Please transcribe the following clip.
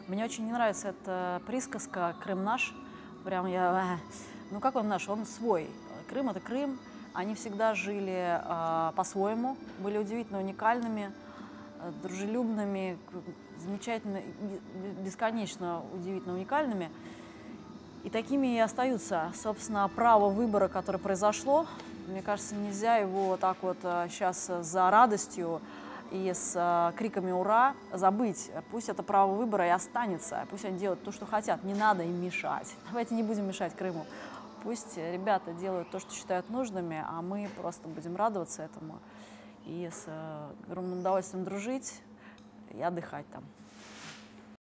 Мне очень не нравится эта присказка «Крым наш». Прям ну как он наш? Он свой. Крым — это Крым. Они всегда жили по-своему, были удивительно уникальными, дружелюбными, замечательно, бесконечно удивительно уникальными. И такими и остаются. Собственно, право выбора, которое произошло, мне кажется, нельзя его вот так вот сейчас за радостью и с криками «Ура!» забыть. Пусть это право выбора и останется, пусть они делают то, что хотят, не надо им мешать. Давайте не будем мешать Крыму. Пусть ребята делают то, что считают нужными, а мы просто будем радоваться этому и с огромным удовольствием дружить и отдыхать там.